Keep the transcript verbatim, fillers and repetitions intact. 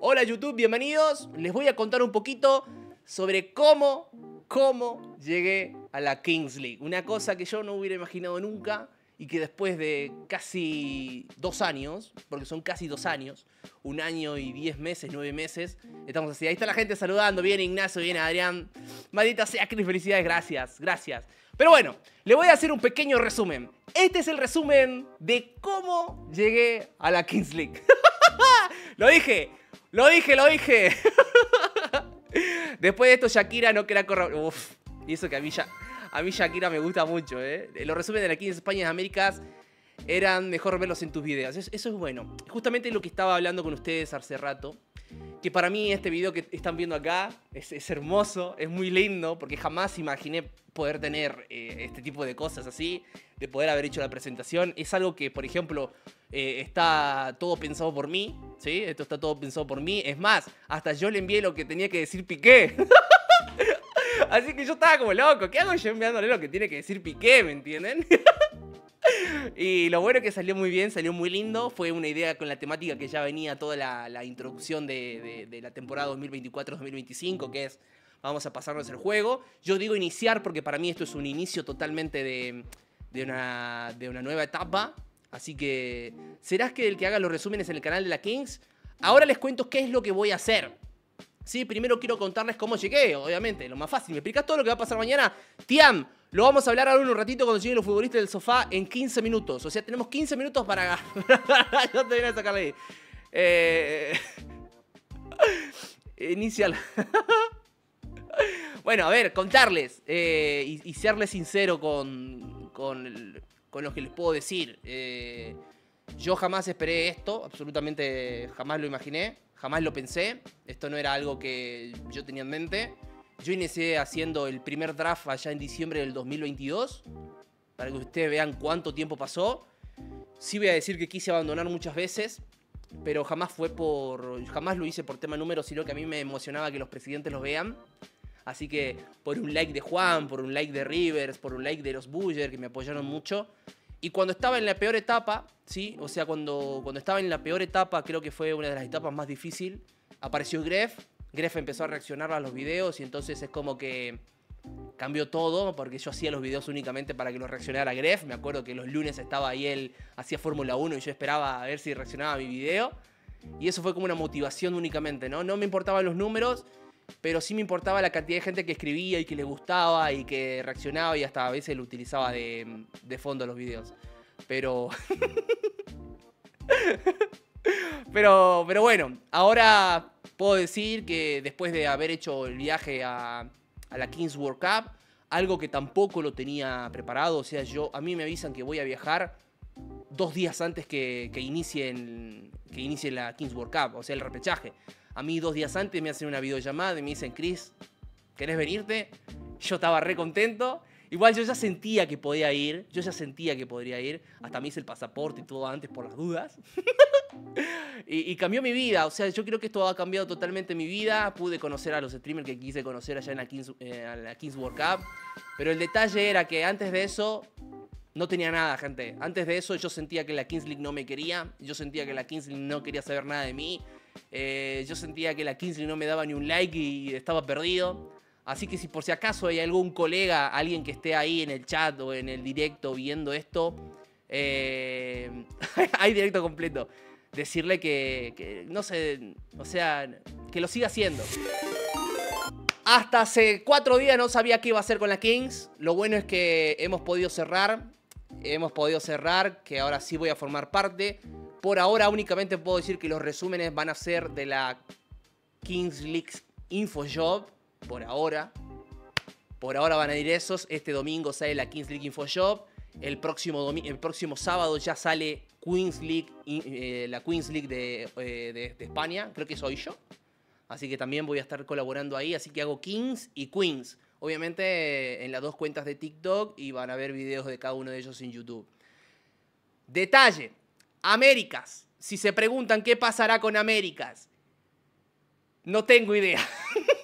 Hola YouTube, bienvenidos. Les voy a contar un poquito sobre cómo, cómo llegué a la Kings League. Una cosa que yo no hubiera imaginado nunca y que después de casi dos años, porque son casi dos años, un año y diez meses, nueve meses, estamos así. Ahí está la gente saludando, viene Ignacio, viene Adrián. Maldita sea, Cris, felicidades, gracias, gracias. Pero bueno, le voy a hacer un pequeño resumen. Este es el resumen de cómo llegué a la Kings League. Lo dije, lo dije, lo dije. Después de esto Shakira no quería correr. Uf, y eso que a mí, ya, a mí Shakira me gusta mucho, ¿eh? Los resúmenes de la Kings España y Américas eran mejor verlos en tus videos. Eso, eso es bueno. Justamente lo que estaba hablando con ustedes hace rato. Que para mí este video que están viendo acá es, es hermoso, es muy lindo, porque jamás imaginé poder tener eh, este tipo de cosas así, de poder haber hecho la presentación. Es algo que, por ejemplo, eh, está todo pensado por mí, ¿sí? Esto está todo pensado por mí. Es más, hasta yo le envié lo que tenía que decir Piqué. Así que yo estaba como loco, ¿qué hago yo enviándole lo que tiene que decir Piqué, me entienden? Y lo bueno es que salió muy bien, salió muy lindo. Fue una idea con la temática que ya venía toda la, la introducción de, de, de la temporada dos mil veinticuatro dos mil veinticinco, que es, vamos a pasarnos el juego. Yo digo iniciar porque para mí esto es un inicio totalmente de, de, una, de una nueva etapa. Así que, ¿serás que el que haga los resúmenes en el canal de la Kings? Ahora les cuento qué es lo que voy a hacer. Sí, primero quiero contarles cómo llegué, obviamente, lo más fácil. ¿Me explicás todo lo que va a pasar mañana? Tiam, lo vamos a hablar ahora en un ratito cuando lleguen los futbolistas del sofá en quince minutos. O sea, tenemos quince minutos para... No te viene a sacarle ahí. Eh... Inicial. Bueno, a ver, contarles eh, y, y serles sincero con, con, el, con lo que les puedo decir. Eh, yo jamás esperé esto, absolutamente jamás lo imaginé. Jamás lo pensé, esto no era algo que yo tenía en mente. Yo inicié haciendo el primer draft allá en diciembre del dos mil veintidós, para que ustedes vean cuánto tiempo pasó. Sí voy a decir que quise abandonar muchas veces, pero jamás fue por, jamás lo hice por tema número, sino que a mí me emocionaba que los presidentes los vean. Así que por un like de Juan, por un like de Rivers, por un like de los Buller, que me apoyaron mucho. Y cuando estaba en la peor etapa, ¿sí? O sea, cuando, cuando estaba en la peor etapa, creo que fue una de las etapas más difíciles, apareció Gref. Gref empezó a reaccionar a los videos y entonces es como que cambió todo, porque yo hacía los videos únicamente para que los reaccionara Gref. Me acuerdo que los lunes estaba ahí, él hacía Fórmula uno y yo esperaba a ver si reaccionaba a mi video. Y eso fue como una motivación únicamente, ¿no? No me importaban los números, pero sí me importaba la cantidad de gente que escribía y que le gustaba y que reaccionaba y hasta a veces lo utilizaba de, de fondo los videos. Pero... pero, pero bueno, ahora puedo decir que después de haber hecho el viaje a, a la Kings World Cup, algo que tampoco lo tenía preparado, o sea, yo a mí me avisan que voy a viajar dos días antes que, que, inicien, que inicie la Kings World Cup, o sea, el repechaje. A mí dos días antes me hacen una videollamada y me dicen, Chris, ¿querés venirte? Yo estaba re contento. Igual yo ya sentía que podía ir, yo ya sentía que podría ir. Hasta me hice el pasaporte y todo antes por las dudas. y, y cambió mi vida, o sea, yo creo que esto ha cambiado totalmente mi vida. Pude conocer a los streamers que quise conocer allá en la Kings, eh, en la Kings World Cup. Pero el detalle era que antes de eso... no tenía nada, gente. Antes de eso yo sentía que la Kings League no me quería. Yo sentía que la Kings League no quería saber nada de mí. Eh, yo sentía que la Kings League no me daba ni un like y estaba perdido. Así que si por si acaso hay algún colega, alguien que esté ahí en el chat o en el directo viendo esto, eh, hay directo completo, decirle que, que, no sé, o sea, que lo siga haciendo. Hasta hace cuatro días no sabía qué iba a hacer con la Kings. Lo bueno es que hemos podido cerrar. Hemos podido cerrar, que ahora sí voy a formar parte. Por ahora únicamente puedo decir que los resúmenes van a ser de la Kings League InfoJob. Por ahora. Por ahora van a ir esos. Este domingo sale la Kings League InfoJob. El próximo, el próximo sábado ya sale Queens League, eh, la Queens League de, eh, de, de España. Creo que soy yo. Así que también voy a estar colaborando ahí. Así que hago Kings y Queens. Obviamente en las dos cuentas de TikTok y van a ver videos de cada uno de ellos en YouTube. Detalle. Américas. Si se preguntan qué pasará con Américas, no tengo idea.